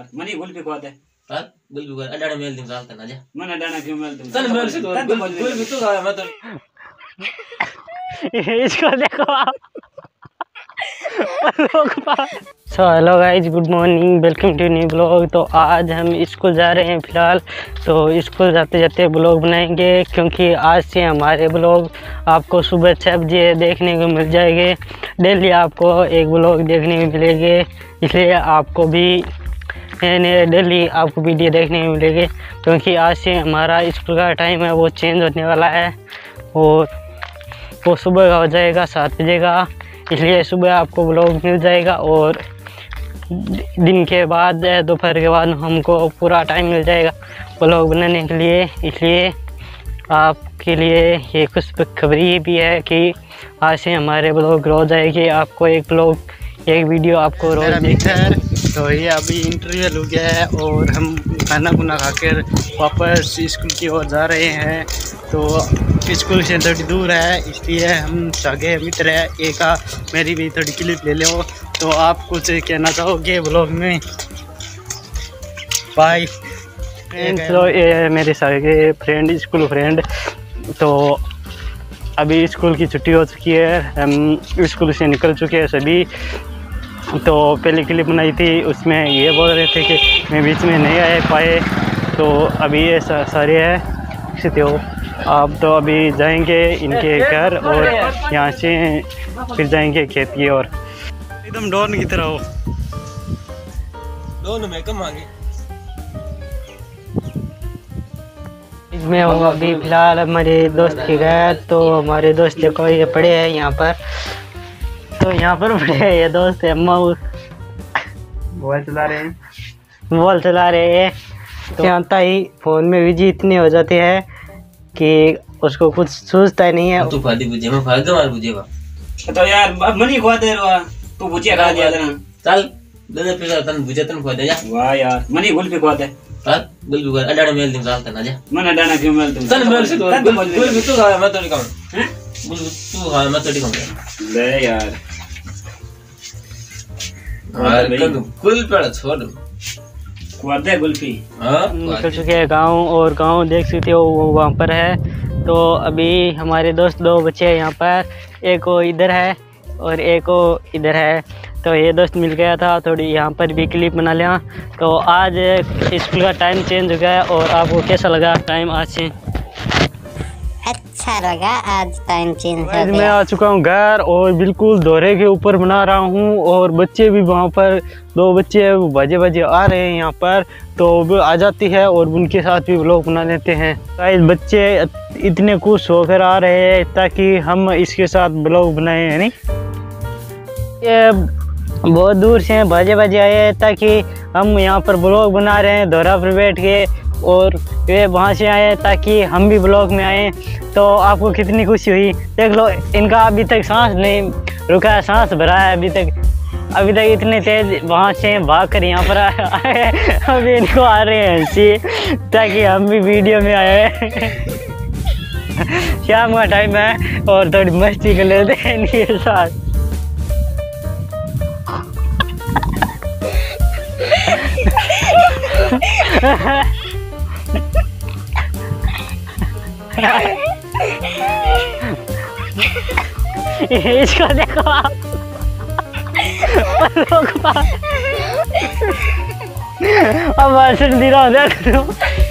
Money गुल पे खोदे हां गुल भी अडाड़ा मेल दिन चालता ना जा मन अडाड़ा क्यों मेल तुम चल मेल से तो गुल भी तो खाया मैं तो इसको देखो आप so hello guys, good morning, welcome to new blog. तो आज हम स्कूल जा रहे हैं फ़िलहाल। तो स्कूल जाते जाते ब्लॉग बनाएंगे, क्योंकि आज से हमारे ब्लॉग आपको सुबह 6 बजे देखने को मिल जाएंगे। डेली आपको एक ब्लॉग देखने को मिलेंगे, इसलिए आपको भी डेली आपको वीडियो देखने को मिलेंगे, क्योंकि आज से हमारा स्कूल का टाइम है वो चेंज होने वाला है और वो सुबह का हो जाएगा 7 बजे का। इसलिए सुबह आपको ब्लॉग मिल जाएगा और दिन के बाद दोपहर के बाद हमको पूरा टाइम मिल जाएगा ब्लॉग बनाने के लिए। इसलिए आपके लिए ये खुशखबरी भी है कि आज से हमारे ब्लॉग रोज आएगी। आपको एक वीडियो आपको रोज मित्र। तो ये अभी इंटरव्यू हो गया है और हम खाना खुना खाकर वापस स्कूल की ओर जा रहे हैं। तो स्कूल से थोड़ी दूर है, इसलिए हम सगे मित्र है। एक मेरी भी थोड़ी क्लिप ले लो। तो आप कुछ कहना चाहोगे ब्लॉग में? Bye friends. तो ये मेरे सगे फ्रेंड, स्कूल फ्रेंड। तो अभी स्कूल की छुट्टी हो चुकी है, हम स्कूल से निकल चुके हैं सभी। तो पहले क्लिप बनाई थी, उसमें ये बोल रहे थे कि मैं बीच में नहीं आ पाए। तो अभी ये सारे हैं सीधे हो आप। तो अभी जाएंगे इनके घर और यहाँ से फिर जाएंगे खेत की ओर। एकदम डॉन की तरह हो। दोनों में कम आगे इसमें हूँ अभी फ़िलहाल हमारे दोस्त के घर। तो हमारे दोस्त देखो ये पड़े हैं यहाँ पर। तो यहाँ पर पड़े हैं ये दोस्त, अम्मा मोबाइल चला रहे हैं। तो आता ही फ़ोन में बिजी इतने हो जाते हैं कि उसको कुछ सूझता ही नहीं है। तू फादी बुझे मैं फाद मार बुझे बा। तो यार मनी खो दे रहा तू बुझे खा दिया ना। चल दे फिर तन बुझे तन खो दे जा। वाह यार मनी गुल पे खो दे हां गुल भी अडाड़ा मेल दिन चालता ना जा मन अडाड़ा क्यों मेल तुम चल मेल से तो गुल भी तो खाया मैं तो नहीं खाऊं। हैं गुल तू खाया मैं तो नहीं खाऊं। ले यार गुल पेड़ छोड़ दे गुल्फी। निकल चुके हैं गाँव, और गाँव देख सकते हो वो वहाँ पर है। तो अभी हमारे दोस्त 2 बच्चे हैं यहाँ पर, एक वो इधर है और एक वो इधर है। तो ये दोस्त मिल गया था, थोड़ी यहाँ पर भी क्लिप बना लिया। तो आज स्कूल का टाइम चेंज हो गया। और आपको कैसा लगा टाइम आज से? अच्छा लगा, आज टाइम चेंज हो गया। मैं आ चुका हूँ घर और बिल्कुल दोहरे के ऊपर बना रहा हूँ। और बच्चे भी वहाँ पर 2 बच्चे बजे आ रहे हैं यहाँ पर। तो वो आ जाती है और उनके साथ भी व्लॉग बना लेते हैं। शायद बच्चे इतने खुश होकर आ रहे हैं ताकि हम इसके साथ व्लॉग बनाए, है नहीं? ये बहुत दूर से बजे आए हैं ताकि हम यहाँ पर व्लॉग बना रहे हैं दोहरा पर बैठ के। और वे वहाँ से आए ताकि हम भी ब्लॉग में आए। तो आपको कितनी खुशी हुई देख लो। इनका अभी तक सांस नहीं रुका है, सांस भरा है अभी तक इतने तेज वहाँ से भाग कर यहाँ पर आए। अभी इनको आ रहे हैं हंसी ताकि हम भी वीडियो में आए। शाम का टाइम है और थोड़ी मस्ती कर लेते हैं इनके साथ। इसको देखो आप। अब भाषण दे रहा हूँ।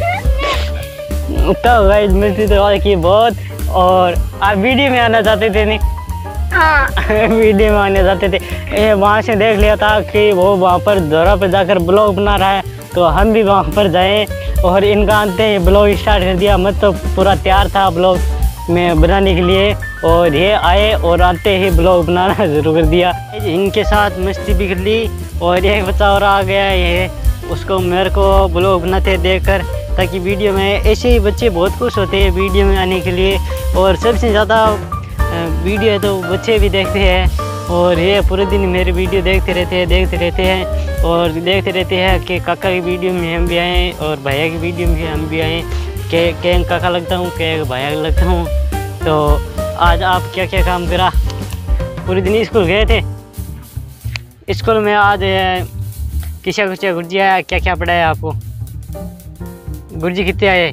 तो गाइस मस्ती तो की बहुत। और आप वीडियो में आना चाहते थे नहीं? वीडियो में आने जाते थे। वहाँ से देख लिया था कि वो वहाँ पर दौरा पर जाकर ब्लॉग बना रहा है, तो हम भी वहाँ पर जाएं। और इनका आते ही ब्लॉग स्टार्ट कर दिया। मैं तो पूरा तैयार था ब्लॉग में बनाने के लिए, और ये आए और आते ही ब्लॉग बनाना शुरू कर दिया। इनके साथ मस्ती भी कर ली। और एक बच्चा और आ गया, ये उसको मेरे को ब्लॉग बनाते देखकर, ताकि वीडियो में ऐसे ही बच्चे बहुत खुश होते हैं वीडियो में आने के लिए। और सबसे ज़्यादा वीडियो है तो बच्चे भी देखते हैं। और ये पूरे दिन मेरे वीडियो देखते रहते हैं और देखते रहते हैं कि काका की वीडियो में हम भी आएँ और भैया की वीडियो में हम भी आएँ। के काका लगता हूँ, के भैया लगता हूँ। तो आज आप क्या क्या काम करा? पूरे दिन स्कूल गए थे। स्कूल में आज किसा कुछ गुरुजी आया, क्या क्या पढ़ाया आपको? गुरुजी कितने आए?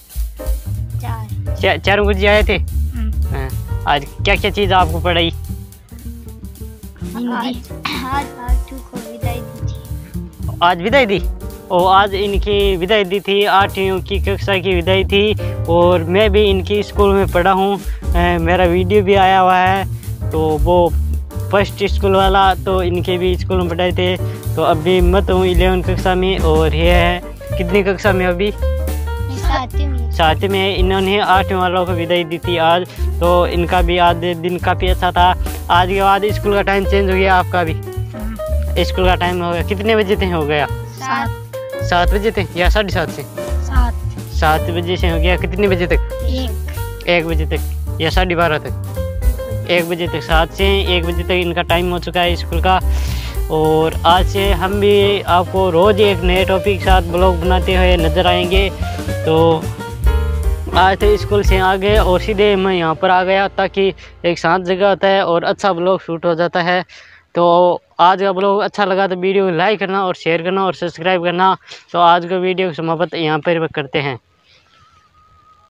चारों गुरुजी आए थे। हाँ, आज क्या क्या चीज़ आपको पढ़ाई? आज विदाई दी। और आज इनकी विदाई दी थी, 8वीं की कक्षा की विदाई थी। और मैं भी इनकी स्कूल में पढ़ा हूँ, मेरा वीडियो भी आया हुआ है। तो वो फर्स्ट स्कूल वाला, तो इनके भी स्कूल में पढ़ाए थे। तो अभी मैं तो हूँ 11 कक्षा में, और ये है कितनी कक्षा में अभी? 7वीं में। इन्होंने 8वीं वालों को विदाई दी थी आज। तो इनका भी आज दिन काफ़ी अच्छा था। आज के बाद स्कूल का टाइम चेंज हो गया, आपका भी स्कूल का टाइम हो गया। कितने बजे से हो गया? 7 बजे थे या 7:30 से? 7 बजे से हो गया। कितने बजे तक? 1 बजे तक या 12:30 तक? 1 बजे तक। 7 से 1 बजे तक इनका टाइम हो चुका है स्कूल का। और आज से हम भी आपको रोज़ एक नए टॉपिक के साथ ब्लॉग बनाते हुए नज़र आएंगे। तो आज तो स्कूल से आ गए और सीधे मैं यहाँ पर आ गया, ताकि एक शांत जगह होता है और अच्छा ब्लॉग शूट हो जाता है। तो आज का ब्लॉग अच्छा लगा तो वीडियो को लाइक करना और शेयर करना और सब्सक्राइब करना। तो आज का वीडियो की समाप्त यहाँ पर करते हैं।